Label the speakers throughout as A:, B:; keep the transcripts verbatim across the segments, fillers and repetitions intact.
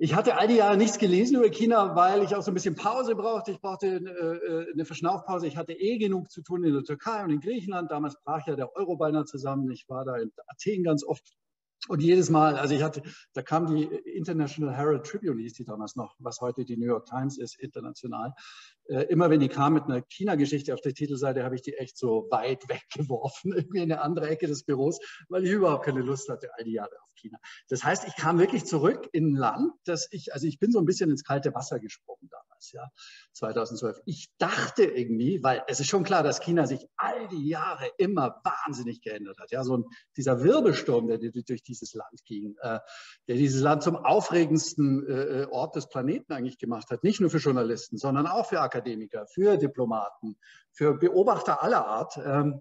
A: Ich hatte all die Jahre nichts gelesen über China, weil ich auch so ein bisschen Pause brauchte. Ich brauchte äh, eine Verschnaufpause. Ich hatte eh genug zu tun in der Türkei und in Griechenland. Damals brach ja der Euro beinahe zusammen. Ich war da in Athen ganz oft. Und jedes Mal, also ich hatte, da kam die International Herald Tribune, hieß die damals noch, was heute die New York Times ist, international. Äh, immer wenn die kam mit einer China-Geschichte auf der Titelseite, habe ich die echt so weit weggeworfen, irgendwie in eine andere Ecke des Büros, weil ich überhaupt keine Lust hatte, all die Jahre auf China. Das heißt, ich kam wirklich zurück in ein Land, das ich, also ich bin so ein bisschen ins kalte Wasser gesprungen damals, ja, zweitausendzwölf. Ich dachte irgendwie, weil es ist schon klar, dass China sich all die Jahre immer wahnsinnig geändert hat, ja, so ein, dieser Wirbelsturm, der durch dieses Land ging, äh, der dieses Land zum aufregendsten äh, Ort des Planeten eigentlich gemacht hat, nicht nur für Journalisten, sondern auch für Akademiker, für Diplomaten, für Beobachter aller Art. Ähm,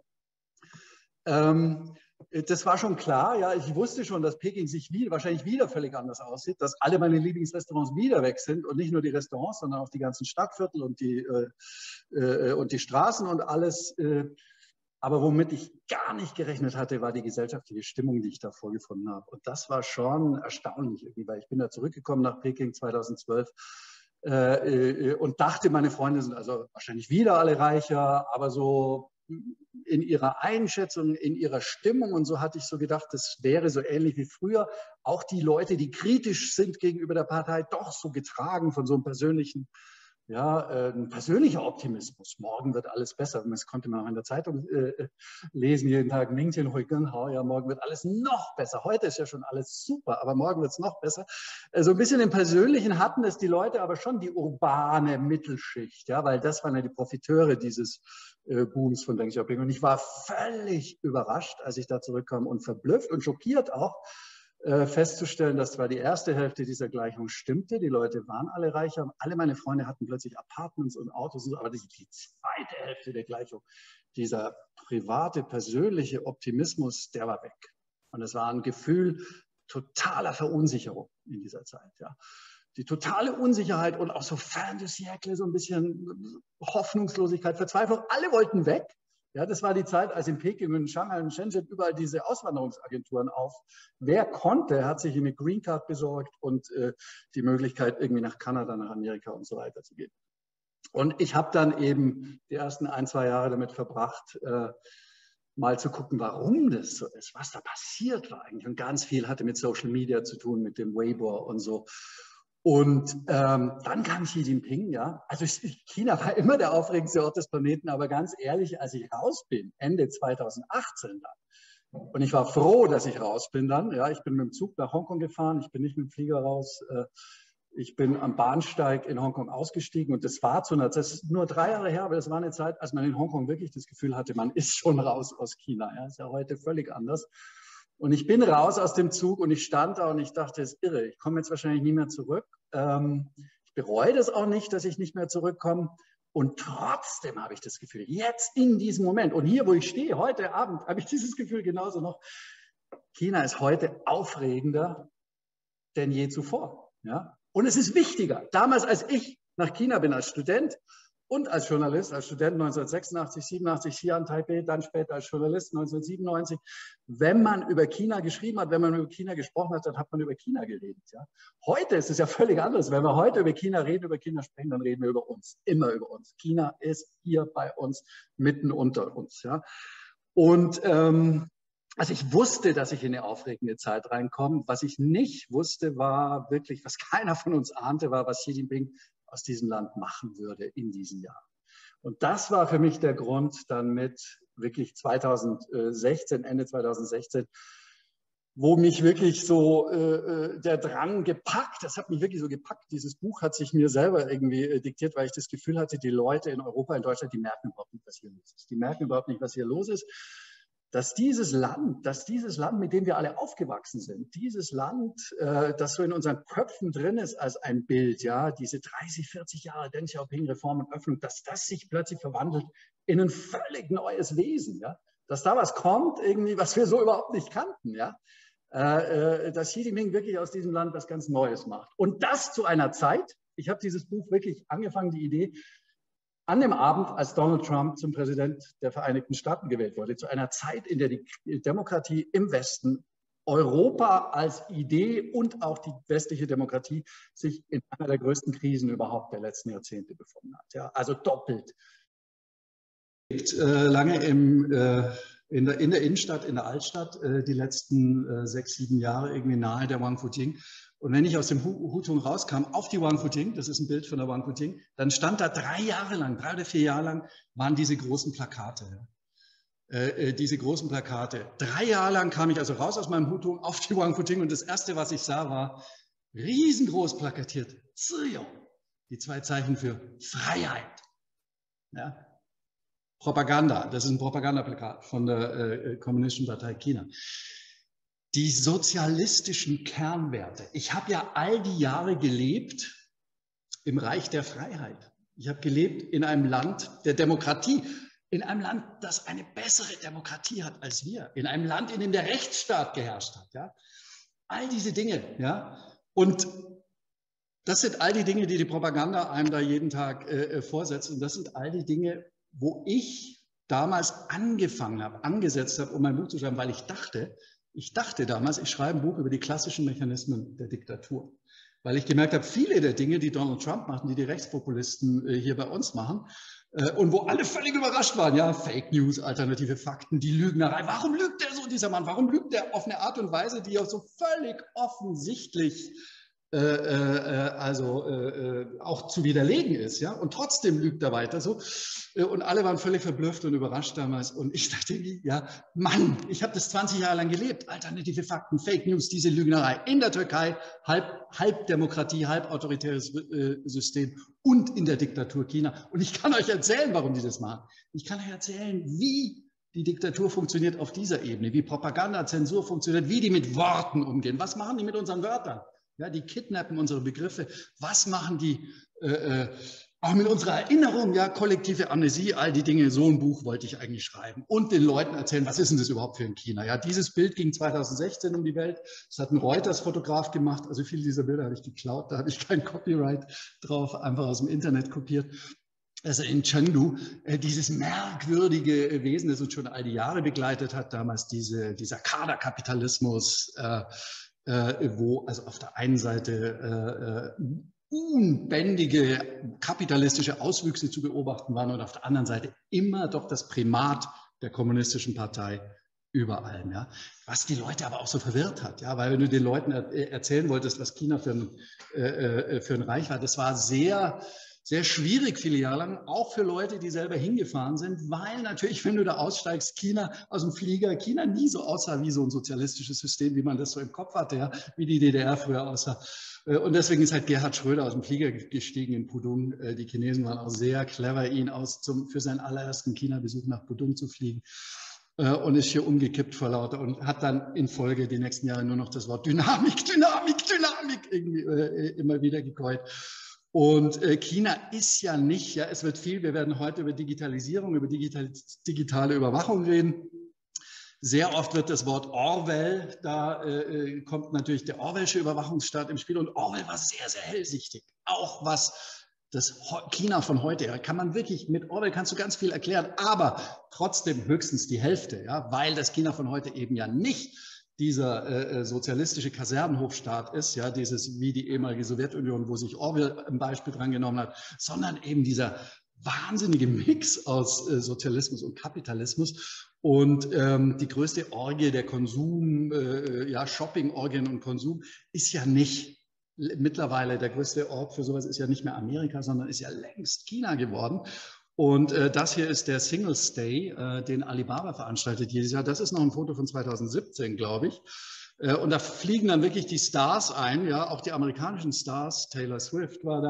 A: ähm, das war schon klar, ja, ich wusste schon, dass Peking sich wieder, wahrscheinlich wieder völlig anders aussieht, dass alle meine Lieblingsrestaurants wieder weg sind und nicht nur die Restaurants, sondern auch die ganzen Stadtviertel und die, äh, äh, und die Straßen und alles. Äh, aber womit ich gar nicht gerechnet hatte, war die gesellschaftliche Stimmung, die ich da vorgefunden habe. Und das war schon erstaunlich irgendwie, weil ich bin da zurückgekommen nach Peking zweitausendzwölf äh, äh, und dachte, meine Freunde sind also wahrscheinlich wieder alle reicher, aber so in ihrer Einschätzung, in ihrer Stimmung und so hatte ich so gedacht, das wäre so ähnlich wie früher. Auch die Leute, die kritisch sind gegenüber der Partei, doch so getragen von so einem persönlichen, ja, ein persönlicher Optimismus. Morgen wird alles besser. Das konnte man auch in der Zeitung äh, lesen, jeden Tag. Ja, morgen wird alles noch besser. Heute ist ja schon alles super, aber morgen wird es noch besser. So also ein bisschen im Persönlichen hatten es die Leute, aber schon die urbane Mittelschicht, ja, weil das waren ja die Profiteure dieses äh, Booms von Deng Xiaoping. Und ich war völlig überrascht, als ich da zurückkam und verblüfft und schockiert auch, festzustellen, dass zwar die erste Hälfte dieser Gleichung stimmte, die Leute waren alle reicher, alle meine Freunde hatten plötzlich Apartments und Autos, aber die, die zweite Hälfte der Gleichung, dieser private, persönliche Optimismus, der war weg. Und es war ein Gefühl totaler Verunsicherung in dieser Zeit. Ja. Die totale Unsicherheit und auch so fin de siècle, so ein bisschen Hoffnungslosigkeit, Verzweiflung, alle wollten weg. Ja, das war die Zeit, als in Peking und Shanghai und Shenzhen überall diese Auswanderungsagenturen auf. Wer konnte, hat sich eine Green Card besorgt und äh, die Möglichkeit, irgendwie nach Kanada, nach Amerika und so weiter zu gehen. Und ich habe dann eben die ersten ein, zwei Jahre damit verbracht, äh, mal zu gucken, warum das so ist, was da passiert war eigentlich. Und ganz viel hatte mit Social Media zu tun, mit dem Weibo und so. Und ähm, dann kam Xi Jinping, ja. Also China war immer der aufregendste Ort des Planeten, aber ganz ehrlich, als ich raus bin, Ende zweitausendachtzehn dann, und ich war froh, dass ich raus bin dann, ja, ich bin mit dem Zug nach Hongkong gefahren, ich bin nicht mit dem Flieger raus, äh, ich bin am Bahnsteig in Hongkong ausgestiegen und das war zu einer, das ist nur drei Jahre her, aber das war eine Zeit, als man in Hongkong wirklich das Gefühl hatte, man ist schon raus aus China, ja, ist ja heute völlig anders. Und ich bin raus aus dem Zug und ich stand da und ich dachte, das ist irre, ich komme jetzt wahrscheinlich nie mehr zurück. Ähm, ich bereue das auch nicht, dass ich nicht mehr zurückkomme. Und trotzdem habe ich das Gefühl, jetzt in diesem Moment und hier, wo ich stehe, heute Abend, habe ich dieses Gefühl genauso noch. China ist heute aufregender denn je zuvor. Ja? Und es ist wichtiger. Damals, als ich nach China bin als Student, und als Journalist, als Student neunzehnhundertsechsundachtzig, siebenundachtzig hier an Taipei, dann später als Journalist neunzehnhundertsiebenundneunzig. Wenn man über China geschrieben hat, wenn man über China gesprochen hat, dann hat man über China geredet. Ja? Heute ist es ja völlig anders. Wenn wir heute über China reden, über China sprechen, dann reden wir über uns, immer über uns. China ist hier bei uns, mitten unter uns. Ja? Und ähm, also ich wusste, dass ich in eine aufregende Zeit reinkomme. Was ich nicht wusste, war wirklich, was keiner von uns ahnte, war, was Xi Jinping aus diesem Land machen würde in diesem Jahr. Und das war für mich der Grund, dann mit wirklich zweitausendsechzehn, Ende zweitausendsechzehn, wo mich wirklich so äh, der Drang gepackt, das hat mich wirklich so gepackt, dieses Buch hat sich mir selber irgendwie äh, diktiert, weil ich das Gefühl hatte, die Leute in Europa, in Deutschland, die merken überhaupt nicht, was hier los ist. Die merken überhaupt nicht, was hier los ist. Dass dieses Land, dass dieses Land, mit dem wir alle aufgewachsen sind, dieses Land, äh, das so in unseren Köpfen drin ist als ein Bild, ja, diese dreißig, vierzig Jahre Deng Xiaoping Reform und Öffnung, dass das sich plötzlich verwandelt in ein völlig neues Wesen, ja, dass da was kommt, irgendwie, was wir so überhaupt nicht kannten, ja, äh, äh, dass Xi Jinping wirklich aus diesem Land was ganz Neues macht. Und das zu einer Zeit, ich habe dieses Buch wirklich angefangen, die Idee, an dem Abend, als Donald Trump zum Präsident der Vereinigten Staaten gewählt wurde, zu einer Zeit, in der die Demokratie im Westen Europa als Idee und auch die westliche Demokratie sich in einer der größten Krisen überhaupt der letzten Jahrzehnte befunden hat. Ja, also doppelt. Äh, lange im, äh, in, der, in der Innenstadt, in der Altstadt, äh, die letzten äh, sechs, sieben Jahre irgendwie nahe der Wang Fujing. Und wenn ich aus dem Hutung rauskam, auf die Wang Fujing, das ist ein Bild von der Wang Fujing, dann stand da drei Jahre lang, drei oder vier Jahre lang, waren diese großen Plakate. Äh, diese großen Plakate. Drei Jahre lang kam ich also raus aus meinem Hutung auf die Wang Fujing und das Erste, was ich sah, war riesengroß plakatiert, Ziyong, die zwei Zeichen für Freiheit. Ja? Propaganda, das ist ein Propagandaplakat von der äh, Kommunistischen Partei China. Die sozialistischen Kernwerte. Ich habe ja all die Jahre gelebt im Reich der Freiheit. Ich habe gelebt in einem Land der Demokratie, in einem Land, das eine bessere Demokratie hat als wir, in einem Land, in dem der Rechtsstaat geherrscht hat. Ja? All diese Dinge. Ja? Und das sind all die Dinge, die die Propaganda einem da jeden Tag äh, vorsetzt. Und das sind all die Dinge, wo ich damals angefangen habe, angesetzt habe, um mein Buch zu schreiben, weil ich dachte, ich dachte damals, ich schreibe ein Buch über die klassischen Mechanismen der Diktatur. Weil ich gemerkt habe, viele der Dinge, die Donald Trump macht, die die Rechtspopulisten äh, hier bei uns machen, äh, und wo alle völlig überrascht waren, ja, Fake News, alternative Fakten, die Lügnerei. Warum lügt der so, dieser Mann? Warum lügt der auf eine Art und Weise, die auch so völlig offensichtlich Äh, äh, also äh, auch zu widerlegen ist, ja, und trotzdem lügt er weiter so. Und alle waren völlig verblüfft und überrascht damals. Und ich dachte, ja, Mann, ich habe das zwanzig Jahre lang gelebt. Alternative Fakten, Fake News, diese Lügnerei in der Türkei, halb, halb Demokratie, halb autoritäres äh, System und in der Diktatur China. Und ich kann euch erzählen, warum die das machen. Ich kann euch erzählen, wie die Diktatur funktioniert auf dieser Ebene, wie Propaganda, Zensur funktioniert, wie die mit Worten umgehen. Was machen die mit unseren Wörtern? Ja, die kidnappen unsere Begriffe. Was machen die äh, auch mit unserer Erinnerung? Ja, kollektive Amnesie, all die Dinge. So ein Buch wollte ich eigentlich schreiben. Und den Leuten erzählen, was ist denn das überhaupt für ein China? Ja, dieses Bild ging zweitausendsechzehn um die Welt. Das hat ein Reuters-Fotograf gemacht. Also viele dieser Bilder habe ich geklaut. Da habe ich kein Copyright drauf, einfach aus dem Internet kopiert. Also in Chengdu, äh, dieses merkwürdige Wesen, das uns schon all die Jahre begleitet hat, damals diese, dieser Kaderkapitalismus, äh, Äh, wo also auf der einen Seite äh, unbändige kapitalistische Auswüchse zu beobachten waren und auf der anderen Seite immer doch das Primat der kommunistischen Partei über allem. Ja? Was die Leute aber auch so verwirrt hat, ja? Weil wenn du den Leuten er erzählen wolltest, was China für ein, äh, für ein Reich war, das war sehr... Sehr schwierig viele Jahre lang, auch für Leute, die selber hingefahren sind, weil natürlich, wenn du da aussteigst, China aus dem Flieger, China nie so aussah wie so ein sozialistisches System, wie man das so im Kopf hatte, ja, wie die D D R früher aussah. Und deswegen ist halt Gerhard Schröder aus dem Flieger gestiegen in Pudong. Die Chinesen waren auch sehr clever, ihn aus zum, für seinen allerersten China-Besuch nach Pudong zu fliegen. Und ist hier umgekippt vor lauter und hat dann in Folge die nächsten Jahre nur noch das Wort Dynamik, Dynamik, Dynamik irgendwie äh, immer wieder gekäut. Und äh, China ist ja nicht, ja, es wird viel, wir werden heute über Digitalisierung, über digital, digitale Überwachung reden. Sehr oft wird das Wort Orwell, da äh, kommt natürlich der Orwellsche Überwachungsstaat im Spiel und Orwell war sehr, sehr hellsichtig, auch was das China von heute, ja, kann man wirklich, mit Orwell kannst du ganz viel erklären, aber trotzdem höchstens die Hälfte, ja, weil das China von heute eben ja nicht dieser äh, sozialistische Kasernenhofstaat ist, ja, dieses wie die ehemalige Sowjetunion, wo sich Orwell ein Beispiel dran genommen hat, sondern eben dieser wahnsinnige Mix aus äh, Sozialismus und Kapitalismus und ähm, die größte Orgie der Konsum, äh, ja, Shopping-Orgien und Konsum ist ja nicht mittlerweile der größte Ort für sowas ist ja nicht mehr Amerika, sondern ist ja längst China geworden. Und äh, das hier ist der Singles Day, äh, den Alibaba veranstaltet jedes Jahr. Das ist noch ein Foto von zweitausendsiebzehn, glaube ich. Äh, und da fliegen dann wirklich die Stars ein, ja, auch die amerikanischen Stars. Taylor Swift war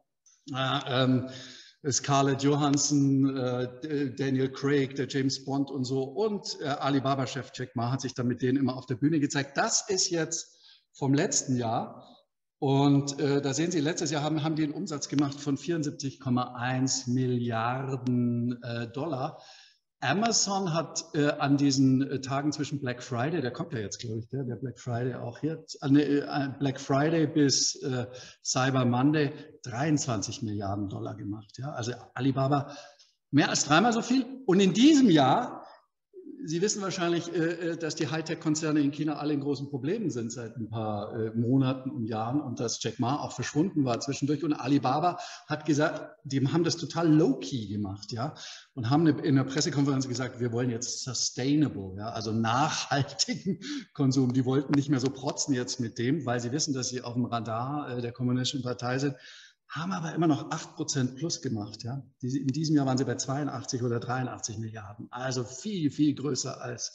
A: da, äh, ähm, Scarlett Johansson, äh, Daniel Craig, der James Bond und so. Und äh, Alibaba-Chef Jack Ma hat sich dann mit denen immer auf der Bühne gezeigt. Das ist jetzt vom letzten Jahr. Und äh, da sehen Sie, letztes Jahr haben, haben die einen Umsatz gemacht von vierundsiebzig Komma eins Milliarden äh, Dollar. Amazon hat äh, an diesen äh, Tagen zwischen Black Friday, der kommt ja jetzt, glaube ich, der, der Black Friday auch hier, äh, Black Friday bis äh, Cyber Monday dreiundzwanzig Milliarden Dollar gemacht. Ja? Also Alibaba mehr als dreimal so viel. Und in diesem Jahr Sie wissen wahrscheinlich, dass die Hightech-Konzerne in China alle in großen Problemen sind seit ein paar Monaten und Jahren und dass Jack Ma auch verschwunden war zwischendurch. Und Alibaba hat gesagt, die haben das total low-key gemacht, ja, und haben in einer Pressekonferenz gesagt, wir wollen jetzt sustainable, ja, also nachhaltigen Konsum. Die wollten nicht mehr so protzen jetzt mit dem, weil sie wissen, dass sie auf dem Radar der Kommunistischen Partei sind. Haben aber immer noch acht Prozent plus gemacht. Ja? In diesem Jahr waren sie bei zweiundachtzig oder dreiundachtzig Milliarden. Also viel, viel größer als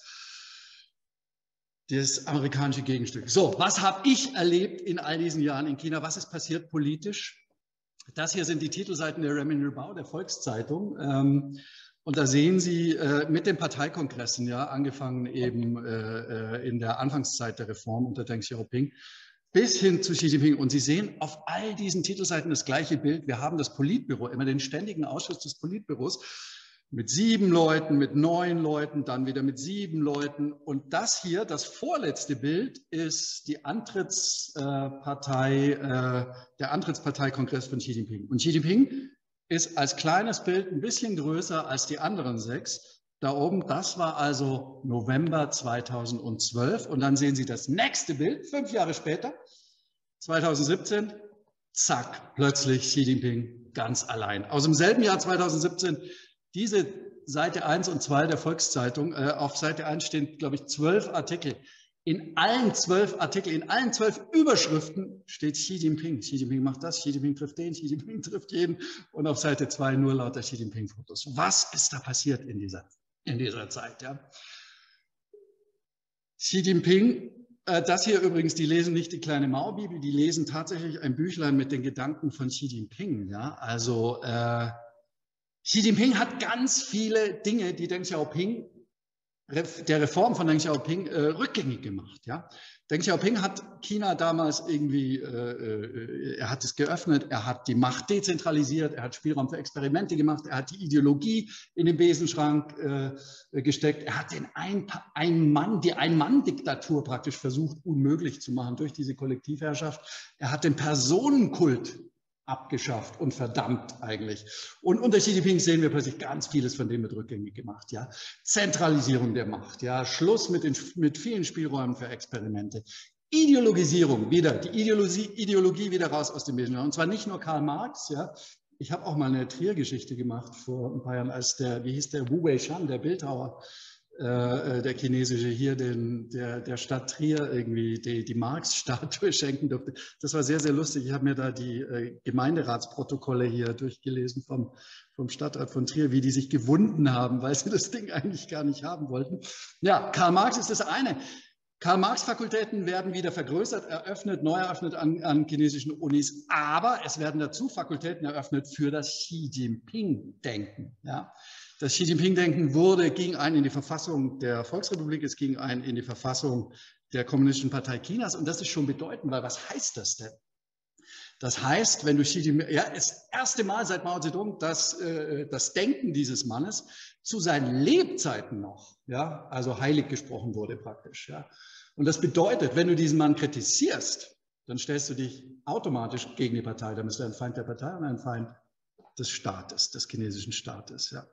A: das amerikanische Gegenstück. So, was habe ich erlebt in all diesen Jahren in China? Was ist passiert politisch? Das hier sind die Titelseiten der Renmin Bao, der Volkszeitung. Und da sehen Sie mit den Parteikongressen, ja, angefangen eben in der Anfangszeit der Reform unter Deng Xiaoping, bis hin zu Xi Jinping. Und Sie sehen auf all diesen Titelseiten das gleiche Bild. Wir haben das Politbüro, immer den ständigen Ausschuss des Politbüros mit sieben Leuten, mit neun Leuten, dann wieder mit sieben Leuten. Und das hier, das vorletzte Bild, ist die Antrittspartei, äh, der Antrittsparteikongress von Xi Jinping. Und Xi Jinping ist als kleines Bild ein bisschen größer als die anderen sechs. Da oben, das war also November zweitausendzwölf. Und dann sehen Sie das nächste Bild, fünf Jahre später, zweitausendsiebzehn, zack, plötzlich Xi Jinping ganz allein. Aus dem selben Jahr zweitausendsiebzehn, diese Seite eins und zwei der Volkszeitung, äh, auf Seite eins stehen, glaube ich, zwölf Artikel. In allen zwölf Artikeln, in allen zwölf Überschriften steht Xi Jinping. Xi Jinping macht das, Xi Jinping trifft den, Xi Jinping trifft jeden. Und auf Seite zwei nur lauter Xi Jinping-Fotos. Was ist da passiert in dieser in dieser Zeit, ja. Xi Jinping, äh, das hier übrigens, die lesen nicht die kleine Mao-Bibel, die lesen tatsächlich ein Büchlein mit den Gedanken von Xi Jinping, ja. Also äh, Xi Jinping hat ganz viele Dinge, die Deng Xiaoping, der Reform von Deng Xiaoping äh, rückgängig gemacht, ja. Deng Xiaoping hat China damals irgendwie, äh, er hat es geöffnet, er hat die Macht dezentralisiert, er hat Spielraum für Experimente gemacht, er hat die Ideologie in den Besenschrank äh, gesteckt, er hat den ein, ein Mann, die Ein-Mann-Diktatur praktisch versucht unmöglich zu machen durch diese Kollektivherrschaft. Er hat den Personenkult abgeschafft und verdammt eigentlich. Und unter Xi Jinping sehen wir plötzlich ganz vieles von dem mit rückgängig gemacht. Ja? Zentralisierung der Macht, ja? Schluss mit, den, mit vielen Spielräumen für Experimente. Ideologisierung, wieder, die Ideologie, Ideologie wieder raus aus dem Besenschrank. Und zwar nicht nur Karl Marx. Ja? Ich habe auch mal eine Trier-Geschichte gemacht vor ein paar Jahren, als der, wie hieß der, Wu Wei-Shan, der Bildhauer, äh, der chinesische, hier den, der, der Stadt Trier irgendwie die, die Marx-Statue schenken durfte. Das war sehr, sehr lustig. Ich habe mir da die äh, Gemeinderatsprotokolle hier durchgelesen vom, vom Stadtrat von Trier, wie die sich gewunden haben, weil sie das Ding eigentlich gar nicht haben wollten. Ja, Karl Marx ist das eine. Karl-Marx-Fakultäten werden wieder vergrößert, eröffnet, neu eröffnet an, an chinesischen Unis, aber es werden dazu Fakultäten eröffnet für das Xi Jinping-Denken. Ja. Das Xi Jinping-Denken wurde, ging ein in die Verfassung der Volksrepublik, es ging ein in die Verfassung der Kommunistischen Partei Chinas und das ist schon bedeutend, weil was heißt das denn? Das heißt, wenn du Xi Jinping, ja, das erste Mal seit Mao Zedong, dass äh, das Denken dieses Mannes zu seinen Lebzeiten noch, ja, also heilig gesprochen wurde praktisch, ja. Und das bedeutet, wenn du diesen Mann kritisierst, dann stellst du dich automatisch gegen die Partei, dann bist du ein Feind der Partei und ein Feind des Staates, des chinesischen Staates, ja.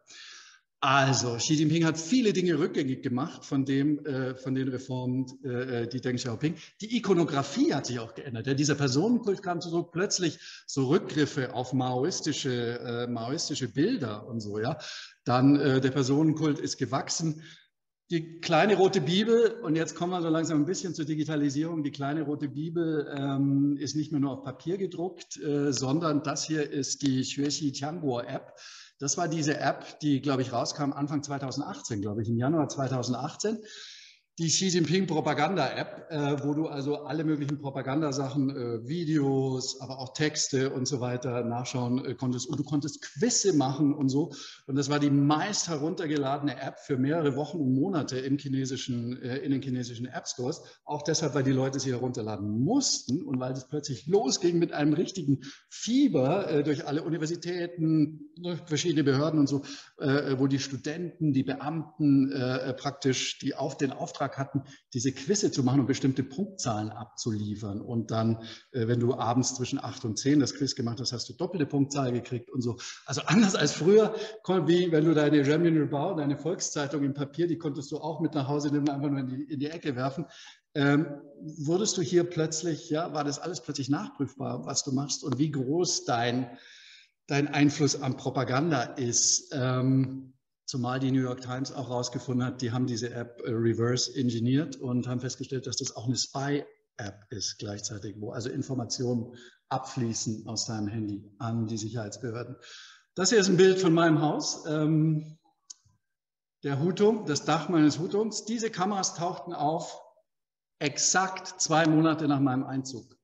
A: Also, Xi Jinping hat viele Dinge rückgängig gemacht von, dem, äh, von den Reformen, äh, die Deng Xiaoping. Die Ikonografie hat sich auch geändert. Ja, dieser Personenkult kam zurück, plötzlich so Rückgriffe auf maoistische, äh, maoistische Bilder und so. Ja. Dann äh, der Personenkult ist gewachsen. Die kleine rote Bibel, und jetzt kommen wir so langsam ein bisschen zur Digitalisierung, die kleine rote Bibel ähm, ist nicht mehr nur auf Papier gedruckt, äh, sondern das hier ist die Xuexi Tianguo App. Das war diese App, die, glaube ich, rauskam Anfang zweitausendachtzehn, glaube ich, im Januar zweitausendachtzehn. Die Xi Jinping Propaganda-App, äh, wo du also alle möglichen Propagandasachen, äh, Videos, aber auch Texte und so weiter nachschauen äh, konntest. Und du konntest Quizze machen und so. Und das war die meist heruntergeladene App für mehrere Wochen und Monate im chinesischen, äh, in den chinesischen App-Stores. Auch deshalb, weil die Leute sie herunterladen mussten und weil es plötzlich losging mit einem richtigen Fieber äh, durch alle Universitäten, durch verschiedene Behörden und so, äh, wo die Studenten, die Beamten äh, praktisch, die auf den Auftrag Auftrag hatten, diese Quizze zu machen und bestimmte Punktzahlen abzuliefern. Und dann, äh, wenn du abends zwischen acht und zehn das Quiz gemacht hast, hast du doppelte Punktzahl gekriegt und so. Also anders als früher, wie wenn du deine German Rebound, deine Volkszeitung im Papier, die konntest du auch mit nach Hause nehmen, einfach nur in die, in die Ecke werfen. Ähm, wurdest du hier plötzlich, ja, war das alles plötzlich nachprüfbar, was du machst und wie groß dein, dein Einfluss an Propaganda ist. Ähm, zumal die New York Times auch herausgefunden hat, die haben diese App äh, reverse engineert und haben festgestellt, dass das auch eine Spy-App ist gleichzeitig, wo also Informationen abfließen aus deinem Handy an die Sicherheitsbehörden. Das hier ist ein Bild von meinem Haus. Ähm, der Hutturm, das Dach meines Hutturms. Diese Kameras tauchten auf exakt zwei Monate nach meinem Einzug.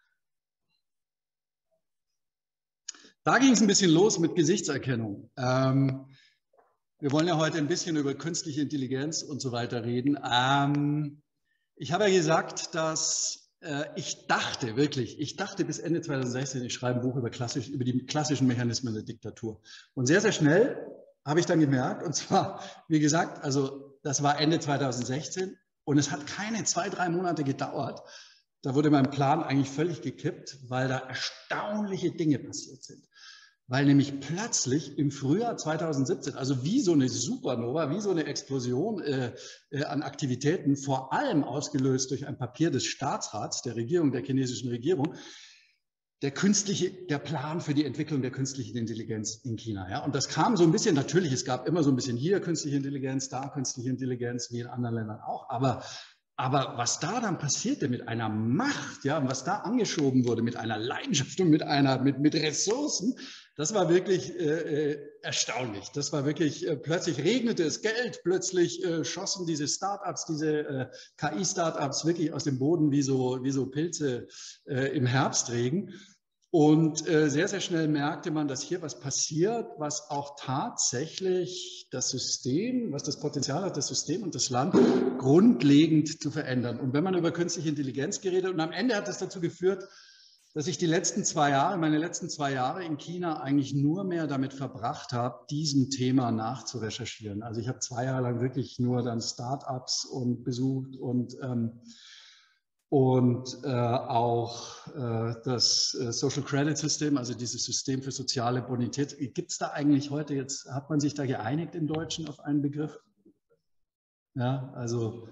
A: Da ging es ein bisschen los mit Gesichtserkennung. Ähm, wir wollen ja heute ein bisschen über künstliche Intelligenz und so weiter reden. Ähm, ich habe ja gesagt, dass äh, ich dachte wirklich, ich dachte bis Ende zweitausendsechzehn, ich schreibe ein Buch über, klassisch, über die klassischen Mechanismen der Diktatur. Und sehr, sehr schnell habe ich dann gemerkt, und zwar, wie gesagt, also das war Ende zweitausendsechzehn und es hat keine zwei, drei Monate gedauert. Da wurde mein Plan eigentlich völlig gekippt, weil da erstaunliche Dinge passiert sind. Weil nämlich plötzlich im Frühjahr zweitausendsiebzehn, also wie so eine Supernova, wie so eine Explosion äh, äh, an Aktivitäten, vor allem ausgelöst durch ein Papier des Staatsrats, der Regierung, der chinesischen Regierung, der künstliche, der Plan für die Entwicklung der künstlichen Intelligenz in China. Ja? Und das kam so ein bisschen, natürlich, es gab immer so ein bisschen hier künstliche Intelligenz, da künstliche Intelligenz, wie in anderen Ländern auch, aber Aber was da dann passierte mit einer Macht, ja, und was da angeschoben wurde mit einer Leidenschaft und mit einer, mit, mit Ressourcen, das war wirklich äh, erstaunlich. Das war wirklich, äh, plötzlich regnete es Geld, plötzlich äh, schossen diese Startups, diese äh, K I-Startups wirklich aus dem Boden wie so, wie so Pilze äh, im Herbstregen. Und äh, sehr, sehr schnell merkte man, dass hier was passiert, was auch tatsächlich das System, was das Potenzial hat, das System und das Land grundlegend zu verändern. Und wenn man über künstliche Intelligenz geredet, und am Ende hat das dazu geführt, dass ich die letzten zwei Jahre, meine letzten zwei Jahre in China eigentlich nur mehr damit verbracht habe, diesem Thema nachzurecherchieren. Also ich habe zwei Jahre lang wirklich nur dann Start-ups und besucht und ähm, Und äh, auch äh, das äh, Social Credit System, also dieses System für soziale Bonität. Gibt es da eigentlich heute jetzt, hat man sich da geeinigt im Deutschen auf einen Begriff? Ja, also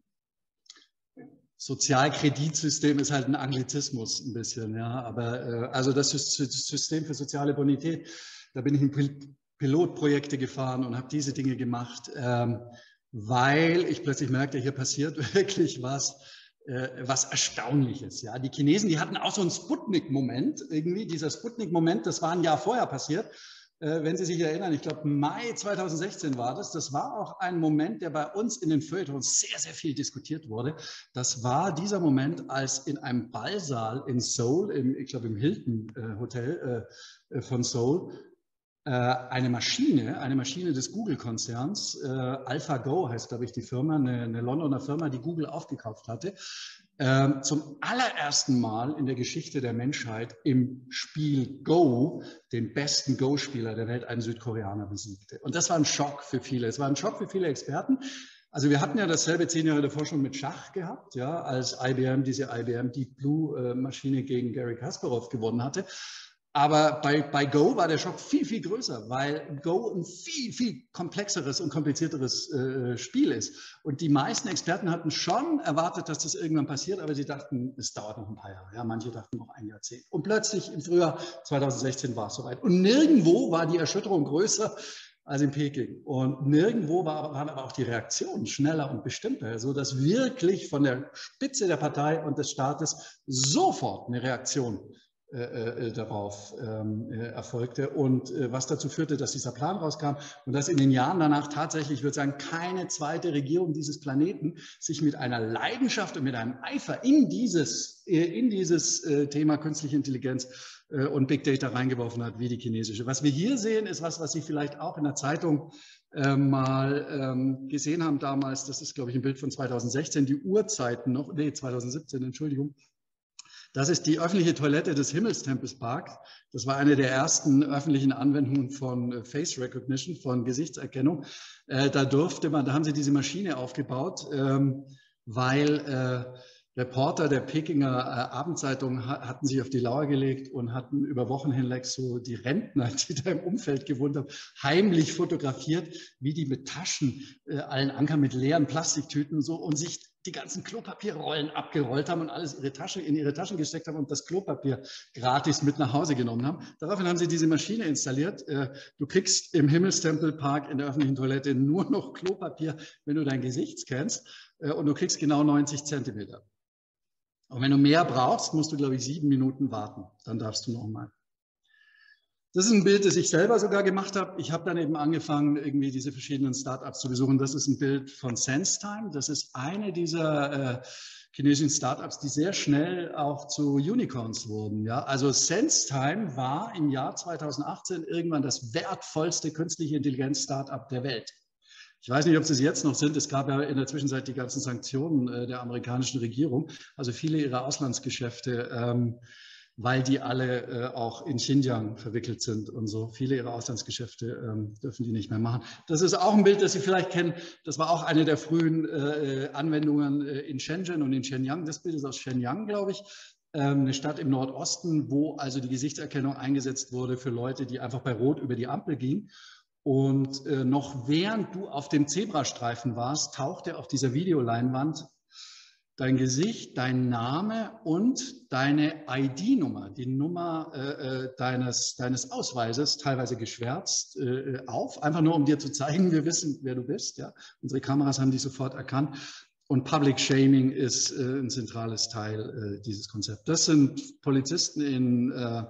A: Sozialkreditsystem ist halt ein Anglizismus ein bisschen, ja. Aber äh, also das System für soziale Bonität, da bin ich in Pil Pilotprojekte gefahren und habe diese Dinge gemacht, ähm, weil ich plötzlich merkte, hier passiert wirklich was. Was Erstaunliches. Ja. Die Chinesen, die hatten auch so einen Sputnik-Moment, irgendwie dieser Sputnik-Moment, das war ein Jahr vorher passiert, äh, wenn Sie sich erinnern, ich glaube Mai zweitausendsechzehn war das, das war auch ein Moment, der bei uns in den Feuilletons sehr, sehr viel diskutiert wurde. Das war dieser Moment, als in einem Ballsaal in Seoul, im, ich glaube im Hilton äh, Hotel äh, von Seoul, eine Maschine, eine Maschine des Google-Konzerns, äh, AlphaGo heißt, glaube ich, die Firma, eine, eine Londoner Firma, die Google aufgekauft hatte, äh, zum allerersten Mal in der Geschichte der Menschheit im Spiel Go den besten Go-Spieler der Welt, einen Südkoreaner, besiegte. Und das war ein Schock für viele. Es war ein Schock für viele Experten. Also wir hatten ja dasselbe zehn Jahre davor schon mit Schach gehabt, ja, als I B M diese I B M Deep Blue äh, Maschine gegen Garry Kasparov gewonnen hatte. Aber bei, bei Go war der Schock viel, viel größer, weil Go ein viel, viel komplexeres und komplizierteres äh, Spiel ist. Und die meisten Experten hatten schon erwartet, dass das irgendwann passiert, aber sie dachten, es dauert noch ein paar Jahre. Ja, manche dachten noch ein Jahrzehnt. Und plötzlich im Frühjahr zweitausendsechzehn war es soweit. Und nirgendwo war die Erschütterung größer als in Peking. Und nirgendwo war, waren aber auch die Reaktionen schneller und bestimmter, sodass wirklich von der Spitze der Partei und des Staates sofort eine Reaktion Äh, äh, darauf ähm, äh, erfolgte und äh, was dazu führte, dass dieser Plan rauskam und dass in den Jahren danach tatsächlich, ich würde sagen, keine zweite Regierung dieses Planeten sich mit einer Leidenschaft und mit einem Eifer in dieses, äh, in dieses äh, Thema künstliche Intelligenz äh, und Big Data reingeworfen hat, wie die chinesische. Was wir hier sehen, ist was, was Sie vielleicht auch in der Zeitung äh, mal ähm, gesehen haben damals. Das ist, glaube ich, ein Bild von zweitausendsechzehn, die Uhrzeiten noch, nee, zweitausendsiebzehn, Entschuldigung. Das ist die öffentliche Toilette des Himmelstempelsparks. Das war eine der ersten öffentlichen Anwendungen von Face Recognition, von Gesichtserkennung. Äh, da durfte man, da haben sie diese Maschine aufgebaut, ähm, weil äh, Reporter der Pekinger äh, Abendzeitung ha hatten sich auf die Lauer gelegt und hatten über Wochen hinweg so die Rentner, die da im Umfeld gewohnt haben, heimlich fotografiert, wie die mit Taschen äh, allen Ankern mit leeren Plastiktüten und so und sich die ganzen Klopapierrollen abgerollt haben und alles ihre Tasche, in ihre Taschen gesteckt haben und das Klopapier gratis mit nach Hause genommen haben. Daraufhin haben sie diese Maschine installiert. Du kriegst im Himmelstempelpark in der öffentlichen Toilette nur noch Klopapier, wenn du dein Gesicht scannst, und du kriegst genau neunzig Zentimeter. Und wenn du mehr brauchst, musst du, glaube ich, sieben Minuten warten. Dann darfst du noch mal. Das ist ein Bild, das ich selber sogar gemacht habe. Ich habe dann eben angefangen, irgendwie diese verschiedenen Startups zu besuchen. Das ist ein Bild von SenseTime. Das ist eine dieser äh, chinesischen Startups, die sehr schnell auch zu Unicorns wurden. Ja? Also SenseTime war im Jahr zweitausendachtzehn irgendwann das wertvollste künstliche Intelligenz-Startup der Welt. Ich weiß nicht, ob sie es jetzt noch sind. Es gab ja in der Zwischenzeit die ganzen Sanktionen äh, der amerikanischen Regierung. Also viele ihrer Auslandsgeschäfte ähm, weil die alle äh, auch in Xinjiang verwickelt sind und so. Viele ihrer Auslandsgeschäfte ähm, dürfen die nicht mehr machen. Das ist auch ein Bild, das Sie vielleicht kennen. Das war auch eine der frühen äh, Anwendungen äh, in Shenzhen und in Shenyang. Das Bild ist aus Shenyang, glaube ich. Ähm, eine Stadt im Nordosten, wo also die Gesichtserkennung eingesetzt wurde für Leute, die einfach bei Rot über die Ampel gingen. Und äh, noch während du auf dem Zebrastreifen warst, tauchte auf dieser Videoleinwand dein Gesicht, dein Name und deine I D-Nummer, die Nummer äh, deines, deines Ausweises, teilweise geschwärzt, äh, auf, einfach nur um dir zu zeigen, wir wissen, wer du bist. Ja? Unsere Kameras haben dich sofort erkannt. Und Public Shaming ist äh, ein zentrales Teil äh, dieses Konzepts. Das sind Polizisten in, äh,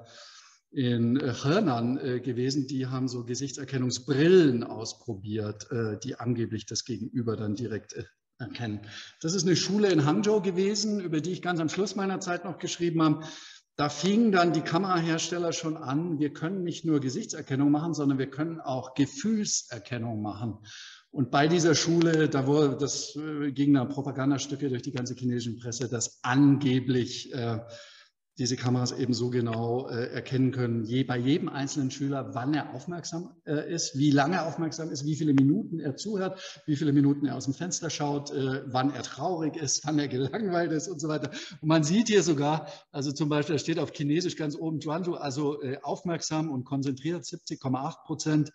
A: in Henan äh, gewesen, die haben so Gesichtserkennungsbrillen ausprobiert, äh, die angeblich das Gegenüber dann direkt äh, erkennen. Das ist eine Schule in Hangzhou gewesen, über die ich ganz am Schluss meiner Zeit noch geschrieben habe. Da fingen dann die Kamerahersteller schon an, wir können nicht nur Gesichtserkennung machen, sondern wir können auch Gefühlserkennung machen. Und bei dieser Schule, da wurde, das äh, ging dann Propagandastücke durch die ganze chinesische Presse, dass angeblich äh, diese Kameras eben so genau äh, erkennen können, je, bei jedem einzelnen Schüler, wann er aufmerksam äh, ist, wie lange er aufmerksam ist, wie viele Minuten er zuhört, wie viele Minuten er aus dem Fenster schaut, äh, wann er traurig ist, wann er gelangweilt ist und so weiter. Und man sieht hier sogar, also zum Beispiel, da steht auf Chinesisch ganz oben, Zhuanzhou, also äh, aufmerksam und konzentriert, siebzig Komma acht Prozent.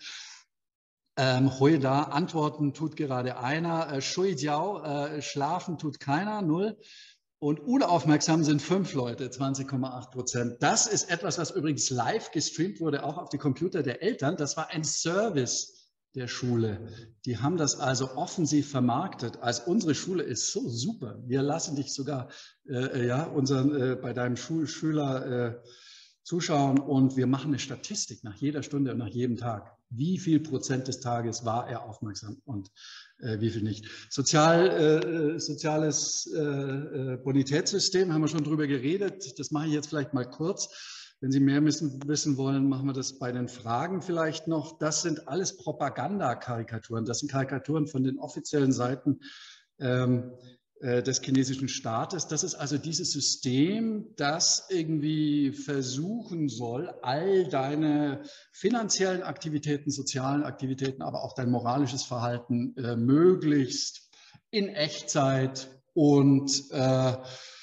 A: Ähm, Huida, antworten tut gerade einer, äh, Shui Jiao, äh, schlafen tut keiner, null. Und unaufmerksam sind fünf Leute, zwanzig Komma acht Prozent. Das ist etwas, was übrigens live gestreamt wurde, auch auf die Computer der Eltern. Das war ein Service der Schule. Die haben das also offensiv vermarktet. Also unsere Schule ist so super. Wir lassen dich sogar äh, ja, unseren, äh, bei deinem Schul Schüler äh, zuschauen und wir machen eine Statistik nach jeder Stunde und nach jedem Tag. Wie viel Prozent des Tages war er aufmerksam und äh, wie viel nicht. Sozial, äh, soziales äh, Bonitätssystem, haben wir schon drüber geredet. Das mache ich jetzt vielleicht mal kurz. Wenn Sie mehr wissen, wissen wollen, machen wir das bei den Fragen vielleicht noch. Das sind alles Propagandakarikaturen. Das sind Karikaturen von den offiziellen Seiten ähm, des chinesischen Staates. Das ist also dieses System, das irgendwie versuchen soll, all deine finanziellen Aktivitäten, sozialen Aktivitäten, aber auch dein moralisches Verhalten äh, möglichst in Echtzeit und äh,